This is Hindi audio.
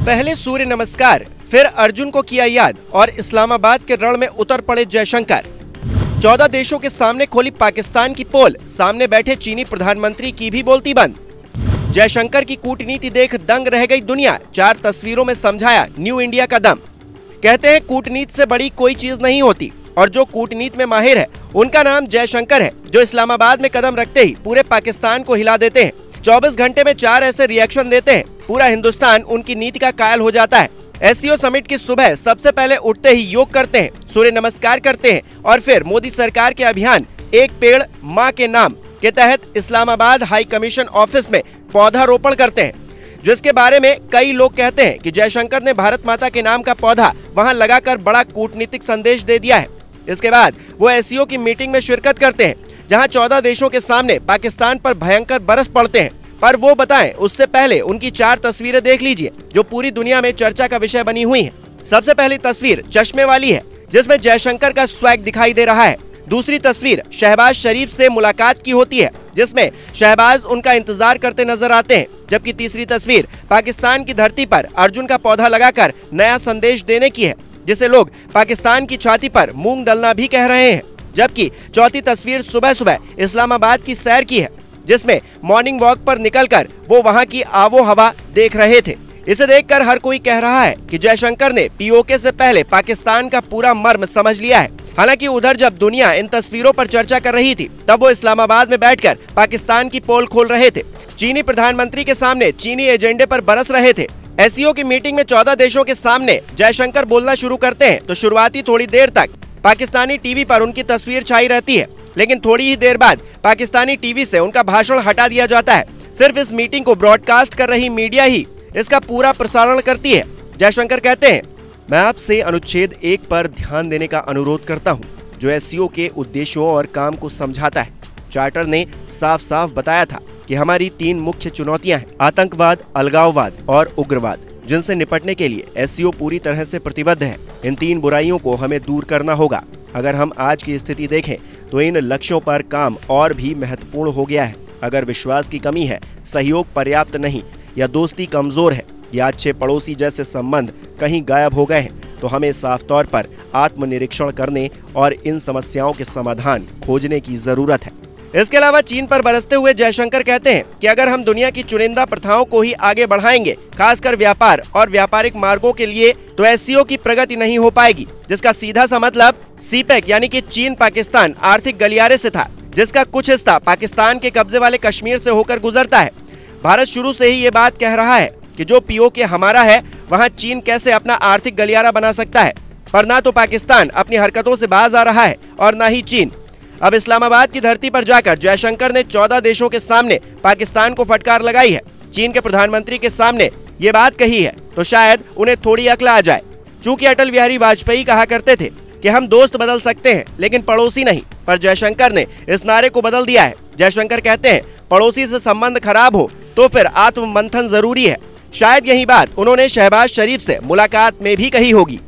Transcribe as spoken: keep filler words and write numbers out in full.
पहले सूर्य नमस्कार, फिर अर्जुन को किया याद और इस्लामाबाद के रण में उतर पड़े जयशंकर। चौदह देशों के सामने खोली पाकिस्तान की पोल, सामने बैठे चीनी प्रधानमंत्री की भी बोलती बंद। जयशंकर की कूटनीति देख दंग रह गई दुनिया, चार तस्वीरों में समझाया न्यू इंडिया का दम। कहते हैं कूटनीति से बड़ी कोई चीज नहीं होती और जो कूटनीति में माहिर है उनका नाम जयशंकर है, जो इस्लामाबाद में कदम रखते ही पूरे पाकिस्तान को हिला देते हैं। चौबीस घंटे में चार ऐसे रिएक्शन देते हैं, पूरा हिंदुस्तान उनकी नीति का कायल हो जाता है। एससीओ समिट की सुबह सबसे पहले उठते ही योग करते हैं, सूर्य नमस्कार करते हैं और फिर मोदी सरकार के अभियान एक पेड़ माँ के नाम के तहत इस्लामाबाद हाई कमीशन ऑफिस में पौधारोपण करते हैं, जिसके बारे में कई लोग कहते हैं कि जयशंकर ने भारत माता के नाम का पौधा वहां लगाकर बड़ा कूटनीतिक संदेश दे दिया है। इसके बाद वो एससीओ की मीटिंग में शिरकत करते हैं, जहां चौदह देशों के सामने पाकिस्तान पर भयंकर बरस पड़ते हैं। पर वो बताएं उससे पहले उनकी चार तस्वीरें देख लीजिए, जो पूरी दुनिया में चर्चा का विषय बनी हुई हैं। सबसे पहली तस्वीर चश्मे वाली है, जिसमें जयशंकर का स्वैग दिखाई दे रहा है। दूसरी तस्वीर शहबाज शरीफ से मुलाकात की होती है, जिसमें शहबाज उनका इंतजार करते नजर आते हैं। जबकि तीसरी तस्वीर पाकिस्तान की धरती पर अर्जुन का पौधा लगाकर नया संदेश देने की है, जिसे लोग पाकिस्तान की छाती पर मूंग दलना भी कह रहे हैं। जबकि चौथी तस्वीर सुबह सुबह इस्लामाबाद की सैर की है, जिसमें मॉर्निंग वॉक पर निकलकर वो वहां की आबो हवा देख रहे थे। इसे देखकर हर कोई कह रहा है कि जयशंकर ने पीओके से पहले पाकिस्तान का पूरा मर्म समझ लिया है। हालांकि उधर जब दुनिया इन तस्वीरों पर चर्चा कर रही थी, तब वो इस्लामाबाद में बैठकर पाकिस्तान की पोल खोल रहे थे। चीनी प्रधानमंत्री के सामने चीनी एजेंडे पर बरस रहे थे। एससीओ की मीटिंग में चौदह देशों के सामने जयशंकर बोलना शुरू करते हैं तो शुरुआती थोड़ी देर तक पाकिस्तानी टीवी पर उनकी तस्वीर छाई रहती है, लेकिन थोड़ी ही देर बाद पाकिस्तानी टीवी से उनका भाषण हटा दिया जाता है। सिर्फ इस मीटिंग को ब्रॉडकास्ट कर रही मीडिया ही इसका पूरा प्रसारण करती है। जयशंकर कहते हैं, मैं आपसे अनुच्छेद एक पर ध्यान देने का अनुरोध करता हूं, जो एससीओ के उद्देश्यों और काम को समझाता है। चार्टर ने साफ साफ बताया था कि हमारी तीन मुख्य चुनौतियां हैं, आतंकवाद, अलगाववाद और उग्रवाद, जिनसे निपटने के लिए एससीओ पूरी तरह से प्रतिबद्ध है। इन तीन बुराइयों को हमें दूर करना होगा। अगर हम आज की स्थिति देखें तो इन लक्ष्यों पर काम और भी महत्वपूर्ण हो गया है। अगर विश्वास की कमी है, सहयोग पर्याप्त नहीं या दोस्ती कमजोर है या अच्छे पड़ोसी जैसे संबंध कहीं गायब हो गए हैं, तो हमें साफ तौर पर आत्मनिरीक्षण करने और इन समस्याओं के समाधान खोजने की जरूरत है। इसके अलावा चीन पर बरसते हुए जयशंकर कहते हैं कि अगर हम दुनिया की चुनिंदा प्रथाओं को ही आगे बढ़ाएंगे, खासकर व्यापार और व्यापारिक मार्गों के लिए, तो एससीओ की प्रगति नहीं हो पाएगी, जिसका सीधा सा मतलब सीपेक यानी कि चीन पाकिस्तान आर्थिक गलियारे से था, जिसका कुछ हिस्सा पाकिस्तान के कब्जे वाले कश्मीर से होकर गुजरता है। भारत शुरू से ही ये बात कह रहा है कि जो पीओके हमारा है, वहाँ चीन कैसे अपना आर्थिक गलियारा बना सकता है। पर ना तो पाकिस्तान अपनी हरकतों से बाज आ रहा है और न ही चीन। अब इस्लामाबाद की धरती पर जाकर जयशंकर ने चौदह देशों के सामने पाकिस्तान को फटकार लगाई है। चीन के प्रधानमंत्री के सामने ये बात कही है तो शायद उन्हें थोड़ी अक्ल आ जाए। चूंकि अटल बिहारी वाजपेयी कहा करते थे कि हम दोस्त बदल सकते हैं लेकिन पड़ोसी नहीं, पर जयशंकर ने इस नारे को बदल दिया है। जयशंकर कहते हैं, पड़ोसी से संबंध खराब हो तो फिर आत्म मंथन जरूरी है। शायद यही बात उन्होंने शहबाज शरीफ से मुलाकात में भी कही होगी।